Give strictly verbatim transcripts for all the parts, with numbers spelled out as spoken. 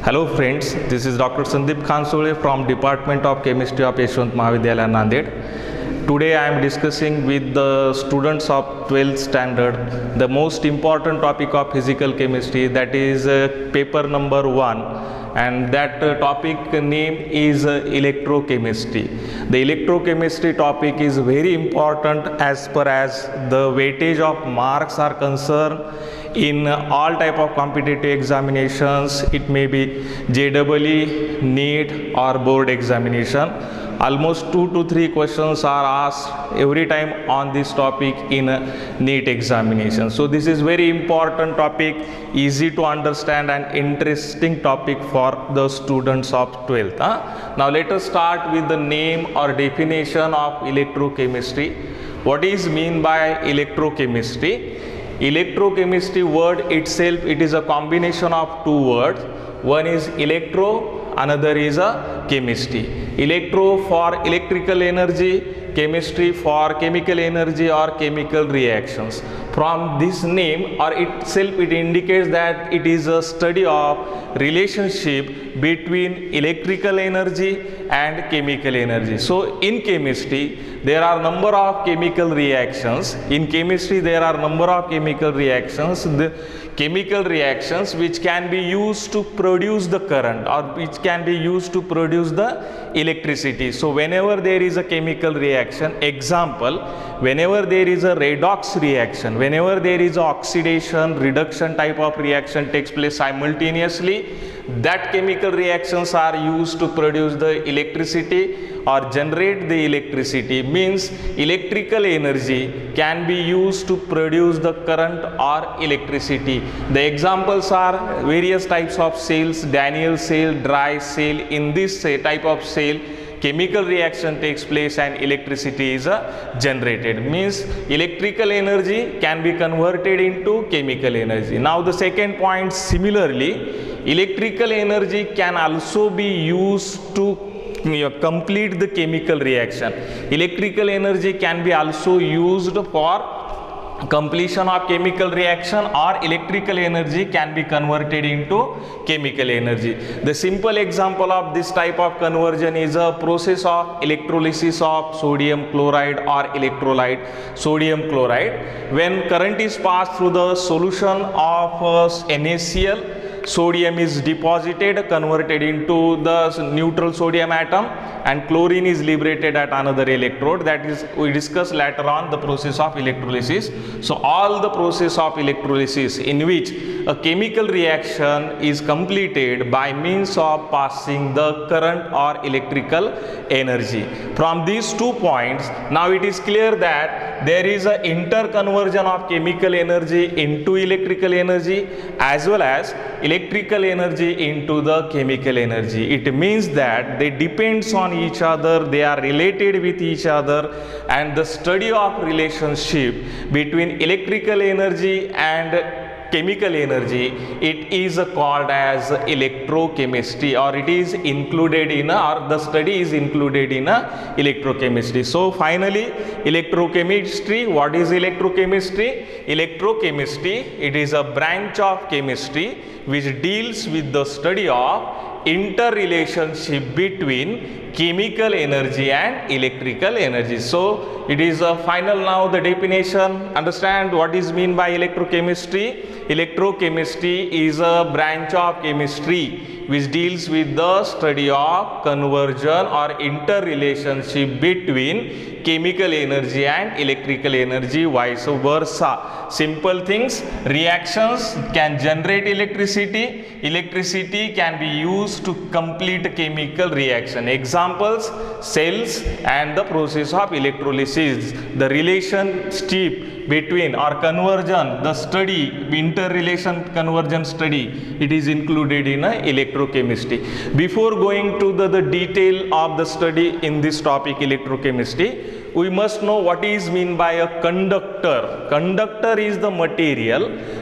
Hello friends, this is Doctor Sandeep Khansole from Department of Chemistry of Yeshwant Mahavidyalaya, Nanded. Today I am discussing with the students of twelfth standard the most important topic of physical chemistry, that is uh, paper number one, and that uh, topic name is uh, electrochemistry. The electrochemistry topic is very important as far as the weightage of marks are concerned in all type of competitive examinations. It may be J E E, NEET or board examination. Almost two to three questions are asked every time on this topic in a NEET examination. So this is very important topic, easy to understand and interesting topic for the students of twelfth. Huh? Now let us start with the name or definition of electrochemistry. What is mean by electrochemistry? Electrochemistry word itself, it is a combination of two words. One is electro, another is a chemistry. Electro for electrical energy, chemistry for chemical energy or chemical reactions. From this name or itself, it indicates that it is a study of relationship between electrical energy and chemical energy. So in chemistry there are number of chemical reactions. In chemistry there are number of chemical reactions. The chemical reactions which can be used to produce the current or which can be used to produce the electricity. So whenever there is a chemical reaction, example, whenever there is a redox reaction, whenever there is a oxidation reduction type of reaction takes place simultaneously, that chemical reactions are used to produce the electricity or generate the electricity. Means electrical energy can be used to produce the current or electricity. The examples are various types of cells, Daniell cell, dry cell. In this type of cell, chemical reaction takes place and electricity is uh, generated. Means electrical energy can be converted into chemical energy. Now the second point, similarly, electrical energy can also be used to you know, complete the chemical reaction. Electrical energy can be also used for completion of chemical reaction, or electrical energy can be converted into chemical energy. The simple example of this type of conversion is a process of electrolysis of sodium chloride or electrolyte sodium chloride. When current is passed through the solution of uh, NaCl, sodium is deposited, converted into the neutral sodium atom, and chlorine is liberated at another electrode. That is, we discuss later on the process of electrolysis. So all the process of electrolysis in which a chemical reaction is completed by means of passing the current or electrical energy. From these two points, now it is clear that there is an interconversion of chemical energy into electrical energy as well as electrical energy into the chemical energy. It means that they depends on each other, they are related with each other, and the study of relationship between electrical energy and chemical energy, it is called as electrochemistry, or it is included in a, or the study is included in a electrochemistry. So finally, electrochemistry, what is electrochemistry? Electrochemistry, it is a branch of chemistry which deals with the study of interrelationship between chemical energy and electrical energy. So it is a final now the definition. Understand what is mean by electrochemistry? Electrochemistry is a branch of chemistry which deals with the study of conversion or interrelationship between chemical energy and electrical energy, vice versa. Simple things, reactions can generate electricity, electricity can be used to complete a chemical reaction. Examples, cells and the process of electrolysis. The relationship between or conversion, the study, interrelation conversion study, it is included in a electrochemistry. Before going to the, the detail of the study in this topic electrochemistry, we must know what is mean by a conductor. Conductor is the material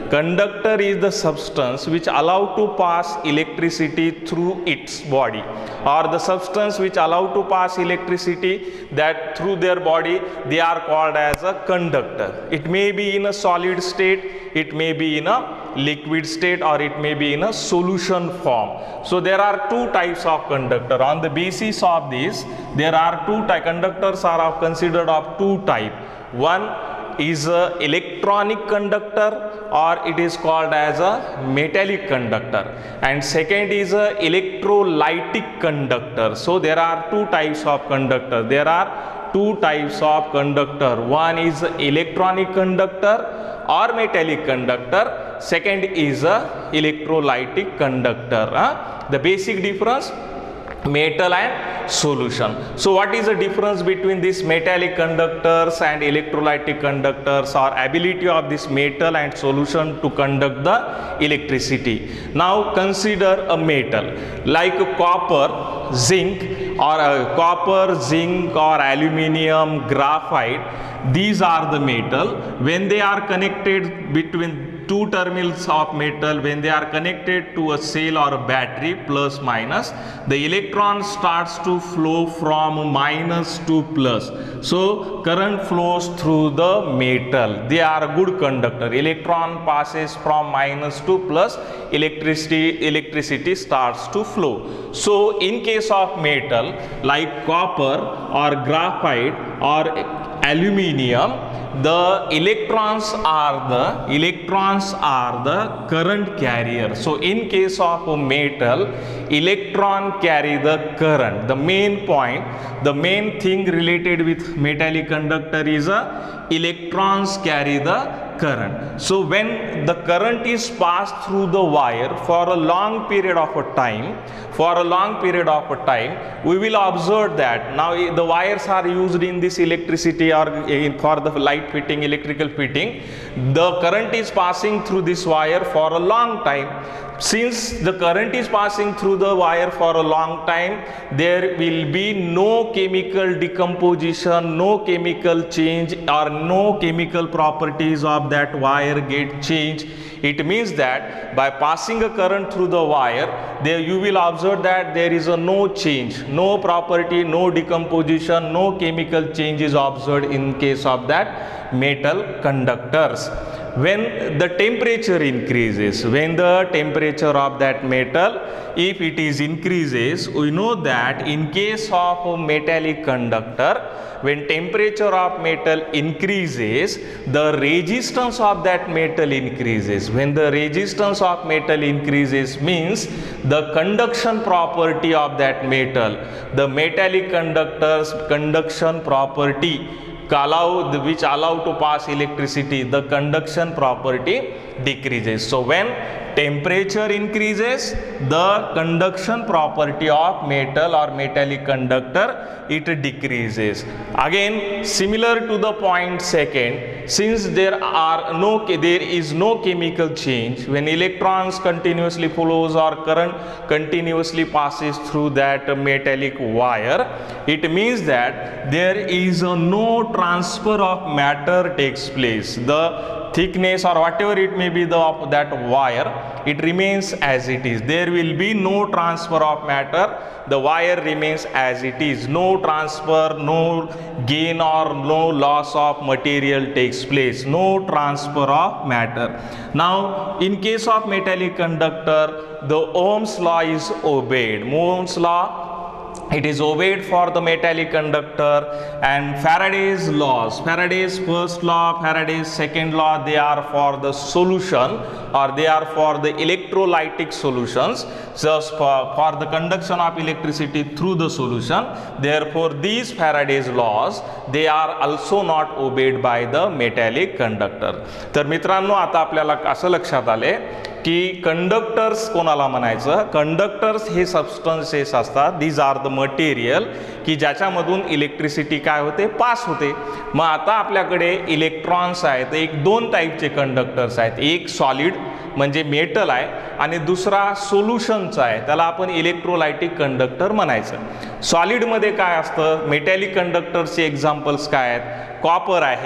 Conductor is the substance which allow to pass electricity through its body, or the substance which allow to pass electricity that through their body, they are called as a conductor. It may be in a solid state, it may be in a liquid state, or it may be in a solution form. So there are two types of conductor. On the basis of this, there are two type conductors are of considered of two type. One is a electronic conductor, or it is called as a metallic conductor, and second is a electrolytic conductor. So there are two types of conductor. There are two types of conductor. One is electronic conductor or metallic conductor. Second is a electrolytic conductor. Huh? The basic difference, metal and solution. So what is the difference between these metallic conductors and electrolytic conductors, or ability of this metal and solution to conduct the electricity? Now consider a metal like copper, zinc, or uh, copper, zinc, or aluminium, graphite. These are the metal. When they are connected between two terminals of metal, when they are connected to a cell or a battery, plus minus, the electron starts to flow from minus to plus. So current flows through the metal. They are a good conductor. Electron passes from minus to plus, electricity electricity starts to flow. So in case of metal like copper or graphite or aluminium, the electrons are the electrons are the current carrier. So in case of a metal, electron carry the current. The main point, the main thing related with metallic conductor is a electrons carry the current. So when the current is passed through the wire for a long period of a time, for a long period of a time, we will observe that now the wires are used in this electricity or in, for the light fitting, electrical fitting. The current is passing through this wire for a long time. Since the current is passing through the wire for a long time, there will be no chemical decomposition, no chemical change, or no chemical properties of that wire get changed. It means that by passing a current through the wire, there you will observe that there is a no change, no property, no decomposition, no chemical change is observed in case of that metal conductors. When the temperature increases, when the temperature of that metal, if it is increases, we know that in case of a metallic conductor, when temperature of metal increases, the resistance of that metal increases. When the resistance of metal increases means the conduction property of that metal, the metallic conductor's conduction property allow the, which allow to pass electricity, the conduction property decreases. So when temperature increases, the conduction property of metal or metallic conductor, it decreases. Again, similar to the point second, since there are no there is no chemical change, when electrons continuously flows or current continuously passes through that metallic wire, it means that there is a no transfer of matter takes place. The thickness or whatever it may be the of that wire, it remains as it is. There will be no transfer of matter. The wire remains as it is. No transfer, no gain or no loss of material takes place. No transfer of matter. Now, in case of metallic conductor, the Ohm's law is obeyed. Ohm's law, it is obeyed for the metallic conductor, and Faraday's laws, Faraday's first law, Faraday's second law, they are for the solution, or they are for the electrolytic solutions, just for, for the conduction of electricity through the solution. Therefore, these Faraday's laws, they are also not obeyed by the metallic conductor. तर मित्रांनो, आता आपल्याला असं लक्षात आले की conductors कोणाला म्हणायचं, कंडक्टर्स हे सबस्टन्सेस असतात, दीज आर द मटेरियल की ज्याच्यामधून इलेक्ट्रिसिटी काय होते, पास होते. मग आता आपल्याकडे इलेक्ट्रॉन्स आहेत, एक दोन टाईपचे कंडक्टर्स आहेत, एक सॉलिड म्हणजे मेटल आहे आणि दुसरा सोल्युशनचा आहे, त्याला आपण इलेक्ट्रोलायटिक कंडक्टर म्हणायचं. सॉलिडमध्ये काय असतं, मेटॅलिक कंडक्टरचे एक्झाम्पल्स काय आहेत, कॉपर आहे,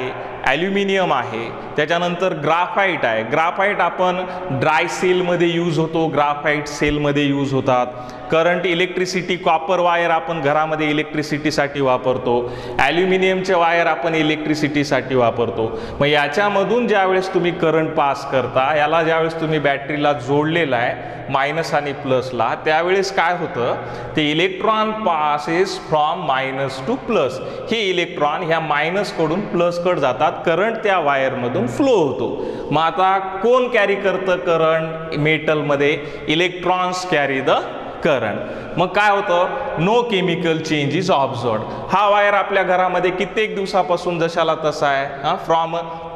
ॲल्युमिनियम आहे, त्याच्यानंतर ग्राफाईट आहे. ग्राफाईट आपण ड्राय सेलमध्ये यूज होतो, ग्राफाईट सेलमध्ये यूज होतात. करंट इलेक्ट्रिसिटी कॉपर वायर आपण घरामध्ये इलेक्ट्रिसिटीसाठी वापरतो. ॲल्युमिनियमचे वायर आपण इलेक्ट्रिसिटीसाठी वापरतो. मग याच्यामधून ज्यावेळेस तुम्ही करंट पास करता, याला ज्यावेळेस तुम्ही बॅटरीला जोडलेला आहे मायनस आणि प्लसला, त्यावेळेस काय होतं, ते electron passes from minus to plus. हे इलेक्ट्रॉन ह्या मायनसकडून प्लसकडे जातात, करंट त्या वायरमधून फ्लो होतो. मग आता कोण कॅरी करतं करंट मेटलमध्ये? Electrons carry the current. मग काय होतं, no chemical change is observed. हा वायर आपल्या घरामध्ये कित्येक दिवसापासून जशाला तसा आहे. हा फ्रॉम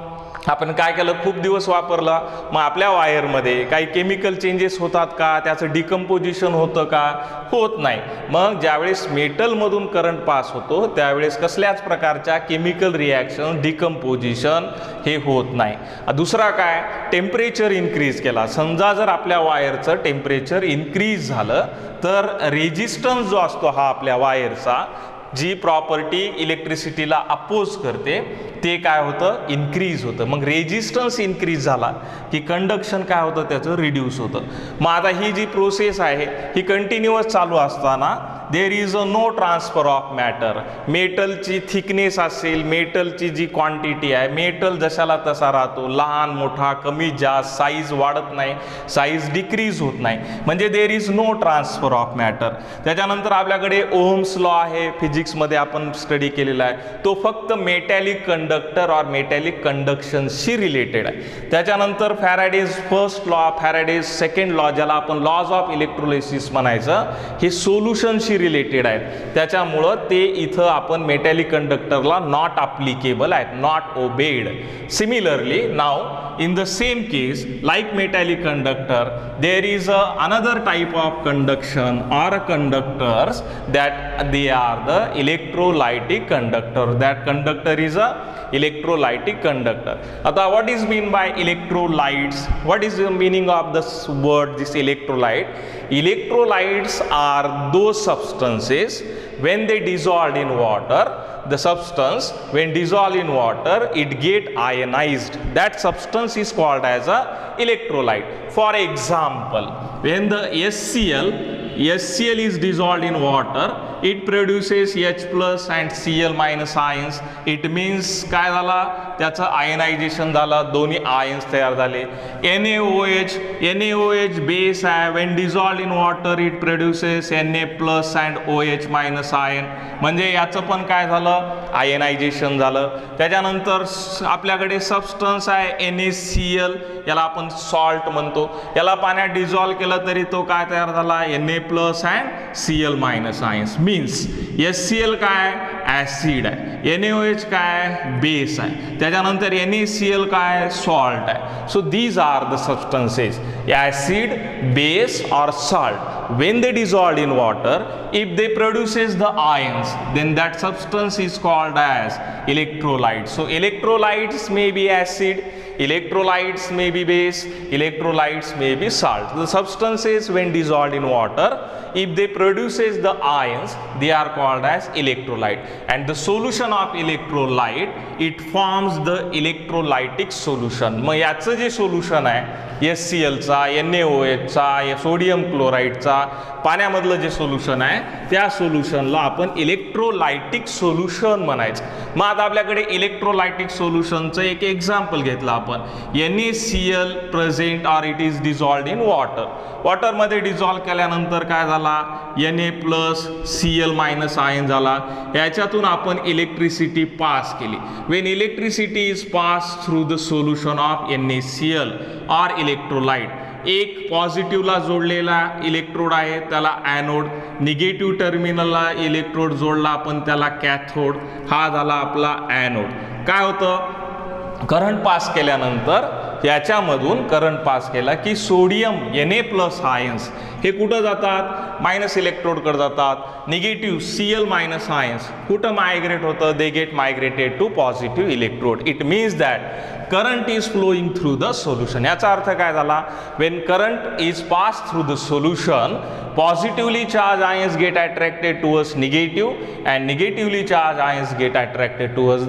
आपण काय केलं, खूप दिवस वापरला, मग आपल्या वायरमध्ये काही केमिकल चेंजेस होतात का? त्याचं डिकम्पोजिशन होतं का? होत नाही. मग ज्यावेळेस मेटलमधून करंट पास होतो त्यावेळेस कसल्याच प्रकारच्या केमिकल रिॲक्शन, डिकम्पोजिशन हे होत नाही. दुसरा काय, टेम्परेचर इन्क्रीज केला. समजा जर आपल्या वायरचं टेम्परेचर इन्क्रीज झालं तर रेजिस्टन्स जो असतो हा आपल्या वायरचा, जी प्रॉपर्टी इलेक्ट्रिसिटीला अपोज करते, ते काय होतं, इन्क्रीज होतं. मग रेजिस्टन्स इन्क्रीज झाला की कंडक्शन काय होतं, त्याचं रिड्यूस होतं. मग आता ही जी प्रोसेस आहे ही कंटिन्युअस चालू असताना there is a no transfer of matter. मेटलची थिकनेस असेल, मेटलची जी क्वांटिटी आहे, मेटल जशाला तसा राहतो, लहान मोठा, कमी जास्त, साईज वाढत नाही, साईज डिक्रीज होत नाही, म्हणजे there is no transfer of matter. त्याच्यानंतर आपल्याकडे ओहम्स लॉ आहे, फिजिक्समध्ये आपण स्टडी केलेला आहे, तो फक्त मेटॅलिक कंडक्टर और मेटॅलिक कंडक्शनशी रिलेटेड आहे. त्याच्यानंतर Faraday's first law, Faraday's second law, ज्याला आपण लॉज ऑफ इलेक्ट्रोलिसिस म्हणायचं, हे सोल्युशनशी रिलेटेड आहेत. त्याच्यामुळं ते इथं आपण मेटॅलिक कंडक्टरला नॉट अप्लिकेबल आहेत, not obeyed. Similarly now in the same case like metallic conductor there is a another type of conduction or a conductors that they are the electrolytic conductor. That conductor is a electrolytic conductor. आता what is mean by electrolytes? What is the meaning of this word, this electrolyte? Electrolytes are those substances when they dissolved in water, the substance when dissolved in water it get ionized. That substance is called as a electrolyte. For example, when the H C l H C l is dissolved in water, it produces H plus and C l minus ions. It means काय झाला, त्याचं ionization झालं, दोन्ही ions तयार झाले. N A O H, N A O H base आहे, when dissolved in water it produces N A plus and O H minus ion. म्हणजे याचं पण काय झालं, आयनायझेशन झालं. त्याच्यानंतर आपल्याकडे सबस्टन्स आहे N A C l, याला आपण सॉल्ट म्हणतो. याला पाण्यात डिझॉल्व केलं तरी तो काय तयार झाला, Na plus and C L minus ions. Means S C L काय, ॲसिड आहे, एन ए ओ एच काय, बेस आहे, त्याच्यानंतर एन ए सी एल काय, सॉल्ट आहे. So these are the substances, acid, base और salt. When they dissolved in water, if they produces the ions, then that substance is called as electrolyte. So electrolytes may be acid, electrolytes may be base, electrolytes may be salt. The substances when dissolved in water, if they produces the ions, they are called as electrolyte. And the solution of electrolyte, it forms the electrolytic solution. मग याचं जे solution आहे S C एलचा, N A O एचचा, sodium क्लोराईडचा, पाण्यामधलं जे solution आहे त्या सोल्युशनला आपण इलेक्ट्रोलायटिक सोल्युशन म्हणायचं. मग आता आपल्याकडे इलेक्ट्रोलायटिक सोल्युशनचं एक एक्झाम्पल घेतलं आपण. एन ए सी एल present or it is dissolved in water. वॉटरमध्ये डिझॉल्व केल्यानंतर काय झाला, N A plus C L minus ion झाला. याच्यातून आपण इलेक्ट्रिसिटी पास केली. When electricity is pass through the solution of N A C L or electrolyte, एक पॉझिटिव्हला जोडलेला इलेक्ट्रोड आहे त्याला ॲनोड, निगेटिव्ह टर्मिनलला इलेक्ट्रोड जोडला आपण त्याला कॅथोड, हा झाला आपला ॲनोड. काय होतं, करंट पास केल्यानंतर याच्यामधून करंट पास केला की sodium N A plus ions हे कुठं जातात, मायनस इलेक्ट्रोडकडे जातात. Negative C L minus ions कुठं मायग्रेट होतं, they get migrated to positive electrode. It means that current is flowing through the solution. याचा अर्थ काय झाला, when current is pass through the solution, positively charge ions get attracted towards negative and negatively charge ions get attracted towards the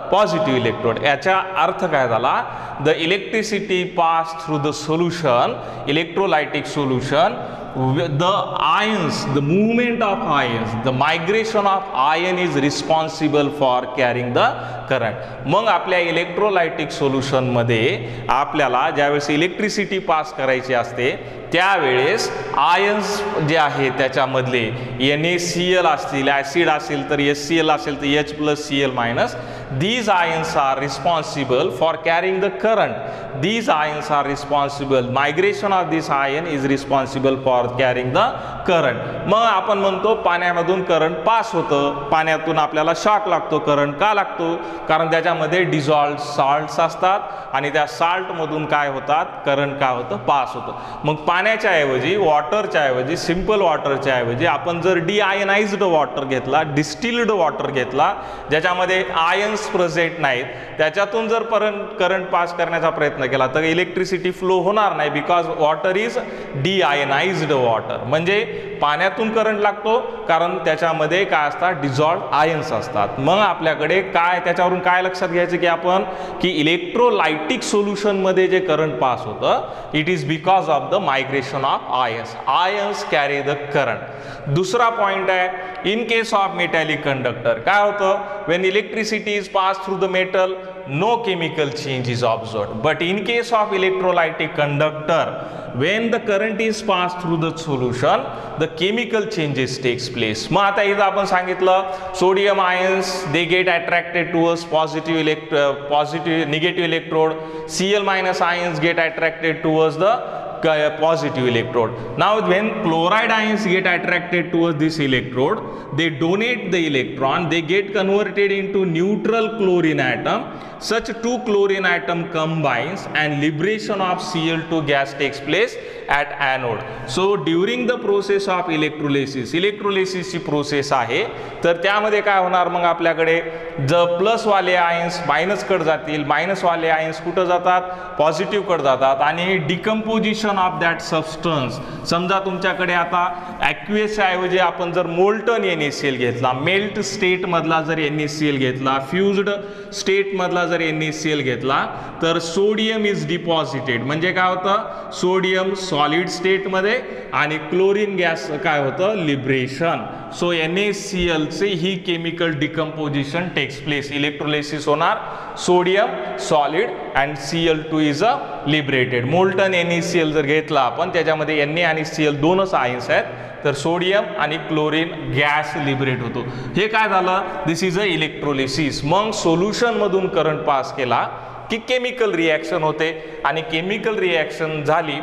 positive electrode. याचा अर्थ काय झाला, the electricity pass through the solution, electrolytic solution, the ions, the movement of ions, the migration of ion is responsible for carrying the current. मग आपल्या electrolytic solution मध्ये आपल्याला ज्यावेळेस electricity pass करायची असते त्यावेळेस आयन्स जे आहे त्याच्यामधले एन ए सी एल असतील, ॲसिड असेल तर एस सी एल असेल तर H plus C L minus, these ions are responsible for carrying the current. These ions are responsible, migration of this ion is responsible for carrying the current. मग आपण म्हणतो पाण्यामधून current pass होतं, पाण्यातून आपल्याला shock लागतो. Current का लागतो? कारण त्याच्यामध्ये डिझॉल्व्ड सॉल्ट्स असतात आणि त्या सॉल्ट मधून काय होतात, करंट काय होतं, पास होतं. मग पाण्याच्या ऐवजी, वॉटरच्या ऐवजी, सिंपल वॉटरच्या ऐवजी आपण जर डिआयनाइज्ड वॉटर घेतला, डिस्टिल्ड वॉटर घेतला ज्याच्यामध्ये आयन्स प्रेझेंट नाहीत, त्याच्यातून जर करंट पास करण्याचा प्रयत्न केला तर इलेक्ट्रिसिटी फ्लो होणार नाही, because water is deionised water. म्हणजे पाण्यातून करंट लागतो कारण त्याच्यामध्ये काय असतात, डिझॉल्व्ड आयन्स असतात. मग आपल्याकडे काय, त्याच्यावरून काय लक्षात घ्यायचं की आपण की इलेक्ट्रोलायटिक सोल्युशन मध्ये जे करंट पास होतं, it is because of the migration of ions. Ions carry the current. दुसरा पॉइंट आहे, in case of metallic conductor काय होतं, when electricity is pass through the metal, no chemical change is observed. But in case of electrolytic conductor, when the current is passed through the solution, the chemical changes takes place. मग आता इथं आपण सांगितलं sodium ions they get attracted towards positive elect uh, positive negative electrode, C L minus ions get attracted towards the positive electrode. Now when chloride ions get attracted towards this electrode, they donate the electron, they get converted into neutral chlorine atom. Such two chlorine atom combines and liberation of C L two gas takes place at anode. So during the process of electrolysis, electrolysis ची process आहे, तर त्यामध्ये काय होणार, मग आपल्याकडे जर plus वाले ions minus कडे जातील, मायनस वाले आयन्स कुठे जातात, पॉझिटिव्ह कडे जातात, आणि डिकम्पोजिशन ऑफ दॅट सबस्टन्स. समजा तुमच्याकडे आता ॲक्वियस ऐवजी आपण जर मोल्टन एन ए सी एल घेतला, मेल्ट स्टेट मधला जर एन ए सी एल घेतला, फ्युज्ड स्टेट मधला जर एन ए सी एल घेतला, तर सोडियम इज डिपॉझिटेड. म्हणजे काय होतं, सोडियम सॉलिड स्टेट मध्ये आणि क्लोरीन गॅस काय होतं, लिबरेशन. सो एन ए सी एल चे ही chemical decomposition takes place. Electrolysis होणार, sodium solid and C L two is a liberated. Molten N A C L जर घेतला आपण, त्याच्यामध्ये एन ए आणि सी एल दोनच आयन्स आहेत, तर सोडियम आणि क्लोरीन गॅस लिबरेट होतो. हे काय झालं, दिस इज अ इलेक्ट्रोलिसिस. मग सोल्युशन मधून करंट पास केला की केमिकल रिॲक्शन होते, आणि केमिकल रिॲक्शन झाली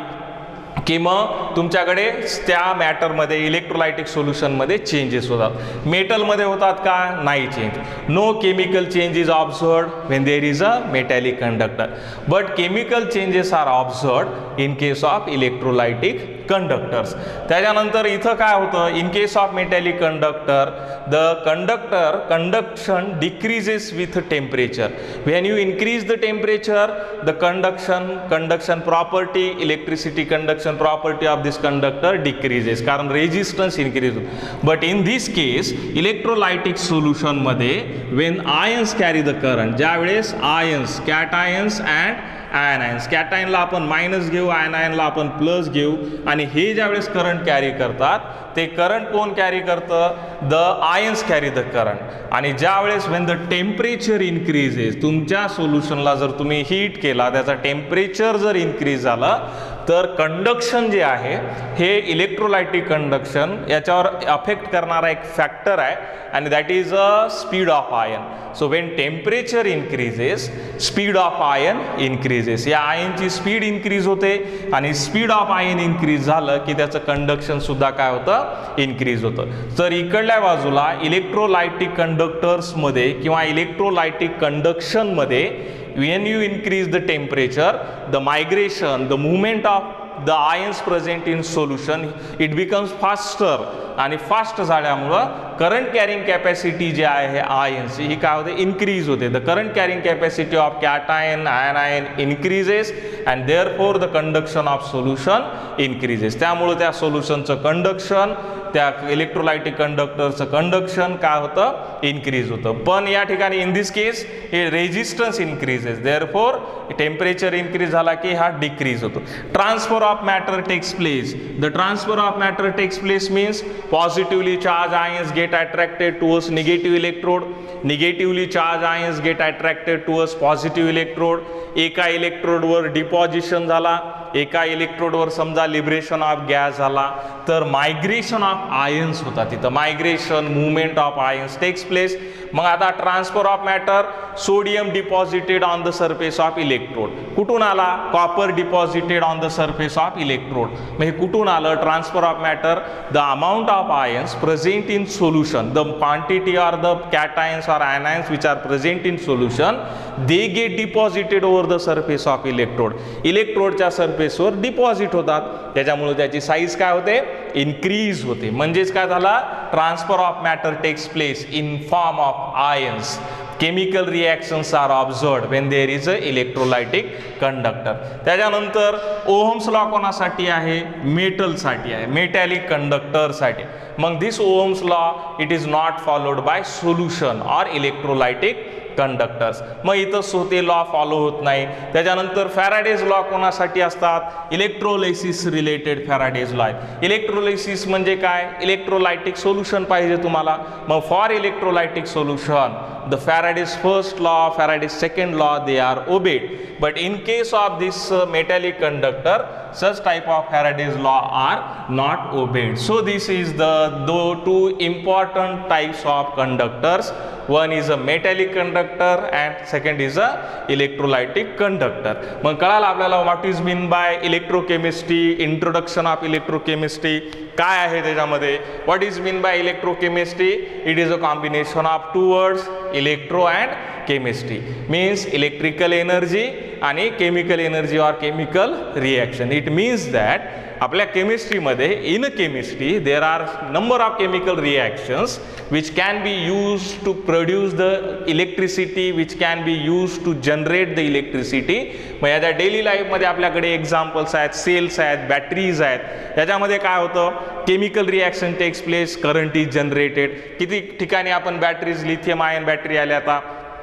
की मग तुमच्याकडे त्या मॅटरमध्ये इलेक्ट्रोलायटिक सोल्युशनमध्ये चेंजेस होतात. मेटलमध्ये होतात का, नाही change. No chemical change is observed when there is a metallic conductor, but chemical changes are observed in case of electrolytic conductors. त्याच्यानंतर इथं काय होतं, in case of metallic conductor the conductor conduction decreases with temperature. When you increase the temperature, the conduction conduction property, electricity conduction property of this conductor decreases, कारण resistance increase होतो. But in this case electrolytic solution मध्ये when ions carry the current, ज्यावेळेस ions, cations and anions, कॅटायनला आपण minus घेऊ, आयनायनला आपण plus घेऊ, आणि हे ज्यावेळेस करंट कॅरी करतात ते करंट कोण कॅरी करतं, the ions carry the current. आणि ज्यावेळेस व्हेन द टेम्परेचर इन्क्रीजेस, तुमच्या सोल्युशनला जर तुम्ही हीट केला, त्याचा टेम्परेचर जर इन्क्रीज झालं, तर कंडक्शन जे आहे हे इलेक्ट्रोलायटिक कंडक्शन याच्यावर अफेक्ट करणारा एक फॅक्टर आहे, आणि that is a speed of ion. So when temperature increases, speed of ion increases. या आयनची स्पीड इन्क्रीज होते, आणि स्पीड ऑफ आयन इन्क्रीज झालं की त्याचं कंडक्शन सुद्धा काय होतं, इन्क्रीज होतं. तर इकडल्या बाजूला इलेक्ट्रोलायटिक कंडक्टर्समध्ये किंवा इलेक्ट्रोलायटिक कंडक्शनमध्ये when you increase the temperature, the migration, the movement of the ions present in solution it becomes faster, आणि फास्ट झाल्यामुळं करंट कॅरिंग कॅपॅसिटी जी आहे आयन्सची ही काय होते इन्क्रीज होते. The current carrying capacity of cation anion increases and therefore the conduction of solution increases. त्यामुळे त्या सोल्युशनचं कंडक्शन, त्या इलेक्ट्रोलायटिक कंडक्टरचं कंडक्शन काय होतं इन्क्रीज होतं. पण या ठिकाणी इन दिस केस हे resistance increases, therefore temperature increase झाला की हा डिक्रीज होतो. Transfer of matter takes place. The transfer of matter takes place means positively charge ions get attracted towards negative electrode, negatively charge ions get attracted towards positive electrode. एका इलेक्ट्रोडवर deposition झाला, एका इलेक्ट्रोडवर समजा liberation of gas झाला, तर migration of ions होता तिथं, migration movement of ions takes place. मग आता transfer of matter, sodium deposited on the surface of electrode. कुठून आला? Copper deposited on the surface of electrode. मग हे कुठून आलं? Transfer of matter, the amount of ions present in solution, the quantity or the cations or anions which are present in solution, they get deposited over the surface of electrode. इलेक्ट्रोडच्या सरफेसवर deposit होतात, त्याच्यामुळे त्याची size काय होते increase होते. म्हणजेच काय झाला? Transfer of matter takes place in form of ions. chemical reactions are observed when there is a electrolytic conductor. त्याच्यानंतर ओहम्स लॉ कोणासाठी आहे? मेटलसाठी आहे, मेटॅलिक कंडक्टरसाठी. मग this Ohm's law it is not followed by solution or electrolytic conductors. मग इथं सोते लॉ फॉलो होत नाही. त्याच्यानंतर फॅराडेज लॉ कोणासाठी असतात? इलेक्ट्रोलायसिस रिलेटेड फॅराडेज लॉ आहेत. इलेक्ट्रोलायसिस म्हणजे काय? इलेक्ट्रोलायटिक सोल्युशन पाहिजे तुम्हाला. मग for electrolytic solution the Faraday's first law, Faraday's second law, they are obeyed. But in case of this uh, metallic conductor, such type of Faraday's law are not obeyed. So this is the, the two important types of conductors. One is a metallic conductor and second is a electrolytic conductor. मग कळालं आपल्याला what is mean by electrochemistry, introduction of electrochemistry काय आहे त्याच्यामध्ये. What is mean by electrochemistry? It is a combination of two words, electro and chemistry. Means electrical energy आणि chemical energy or chemical reaction. It means that आपल्या केमिस्ट्रीमध्ये in chemistry there are number of chemical reactions which can be use to produce the electricity, which can be use to generate the electricity. मग याच्या daily लाईफमध्ये आपल्याकडे examples आहेत, sales आहेत, batteries आहेत. याच्यामध्ये काय होतं? Chemical reaction takes place, current is generated. किती ठिकाणी आपण बॅटरीज, लिथियम आयन बॅटरी आल्या, आता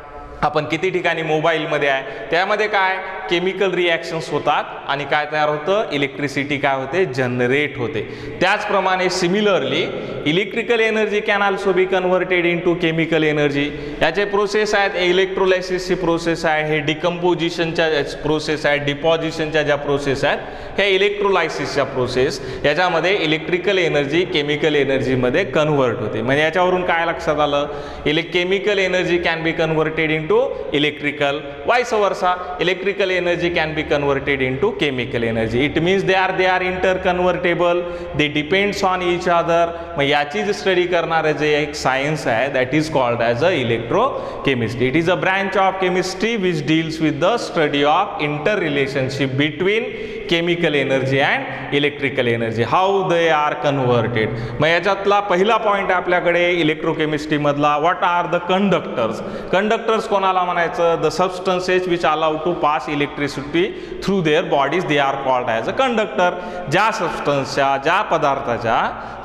आपण किती ठिकाणी मोबाईलमध्ये आहे, त्यामध्ये काय केमिकल रिॲक्शन्स होतात आणि काय तयार होतं? इलेक्ट्रिसिटी काय होते? जनरेट होते. त्याचप्रमाणे similarly electrical energy can also be converted into chemical energy. याचे प्रोसेस आहेत, इलेक्ट्रोलायसिसची प्रोसेस आहे, हे डिकम्पोजिशनच्या प्रोसेस आहेत, डिपॉझिशनच्या ज्या प्रोसेस आहेत ह्या इलेक्ट्रोलायसिसच्या प्रोसेस. याच्यामध्ये इलेक्ट्रिकल एनर्जी केमिकल एनर्जीमध्ये कन्व्हर्ट होते. म्हणजे याच्यावरून काय लक्षात आलं? इले chemical energy can be converted into electrical, vice versa electrical energy can be converted into chemical energy. It means they are they are interconvertible, they depends on each other. मग याची study करणारे जे एक science आहे that is called as a electrochemistry. It is a branch of chemistry which deals with the study of interrelationship between chemical energy and electrical energy, how they are converted. मग याच्यातला पहिला point आपल्याकडे electrochemistry मधला, what are the conductors. Conductors कोणाला म्हणायचं? The substances which allow to pass electricity through their bodies, they are called as a conductor. ज्या सबस्टन्सच्या, ज्या पदार्थाच्या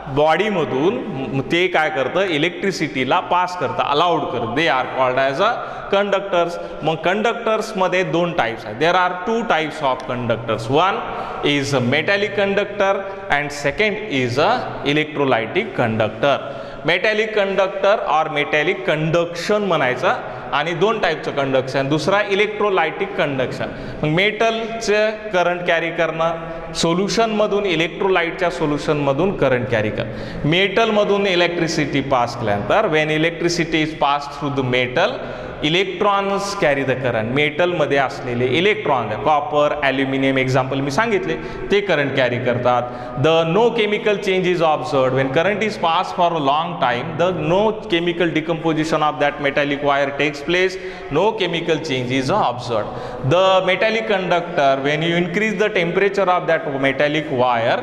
बॉडीमधून ते काय करतं? इलेक्ट्रिसिटीला पास करतं, अलाउड करतं, they are called as a conductors. मग कंडक्टर्समध्ये दोन टाईप्स आहेत. There are two types of conductors. One is a metallic conductor and second is a electrolytic conductor. Metallic conductor और मेटॅलिक कंडक्शन म्हणायचं, आणि दोन टाईपचं कंडक्शन. दुसरा इलेक्ट्रोलायटिक कंडक्शन. मग मेटलचं करंट कॅरी करणं, सोल्युशनमधून इलेक्ट्रोलाइटच्या सोल्युशनमधून करंट कॅरी करणं. मेटलमधून इलेक्ट्रिसिटी पास केल्यानंतर when electricity is pass through the metal, electrons carry the current. मेटलमध्ये असलेले इलेक्ट्रॉन, कॉपर, ॲल्युमिनियम एक्झाम्पल मी सांगितले, ते करंट कॅरी करतात. The no chemical change is observed when current is pass for a long time. The no chemical decomposition of that metallic wire takes place, no chemical change is observed. The metallic conductor, when you increase the temperature of that that metallic wire,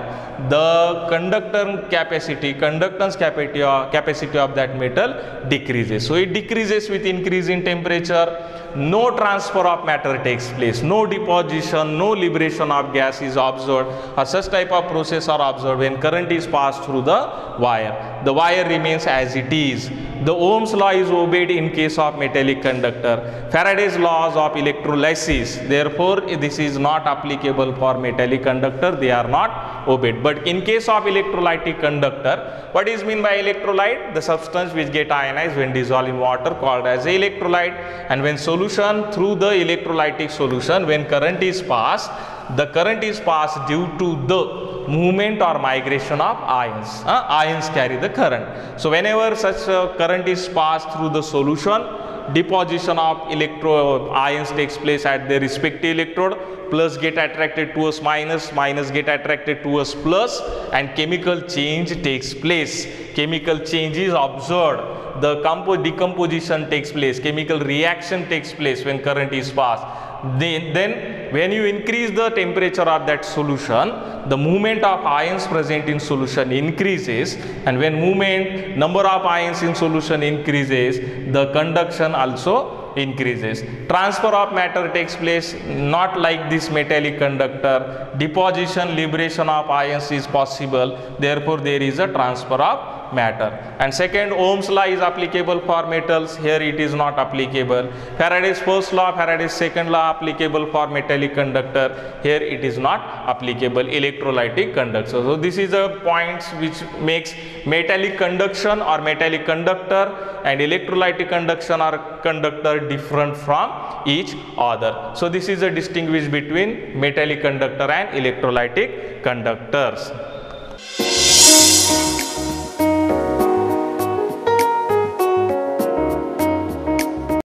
the conductor capacity, conductance capacity of, capacity of that metal decreases. So it decreases with increase in temperature. No transfer of matter takes place, no deposition, no liberation of gas is observed, or such type of process are observed when current is passed through the wire. The wire remains as it is. The Ohm's law is obeyed in case of metallic conductor. Faraday's laws of electrolysis, therefore this is not applicable for metallic conductor, they are not obeyed. But in case of electrolytic conductor, what is meant by electrolyte? The substance which get ionized when dissolved in water called as electrolyte, and when solution through the electrolytic solution, when current is passed, the current is passed due to the movement or migration of ions. Uh, ions carry the current. So whenever such uh, current is passed through the solution, deposition of electro ions takes place at their respective electrode. Plus get attracted towards minus, minus get attracted towards plus, and chemical change takes place. Chemical change is observed. The compo decomposition takes place. Chemical reaction takes place when current is passed. Then, then when you increase the temperature of that solution, the movement of ions present in solution increases, and when movement number of ions in solution increases, the conduction also increases. Transfer of matter takes place, not like this metallic conductor. Deposition, liberation of ions is possible, therefore there is a transfer of matter. And second, Ohm's law is applicable for metals, here it is not applicable. Faraday's first law, Faraday's second law applicable for metallic conductor, here it is not applicable, electrolytic conductor. So this is a point which makes metallic conduction or metallic conductor and electrolytic conduction or conductor different from each other. So this is a distinguish between metallic conductor and electrolytic conductors.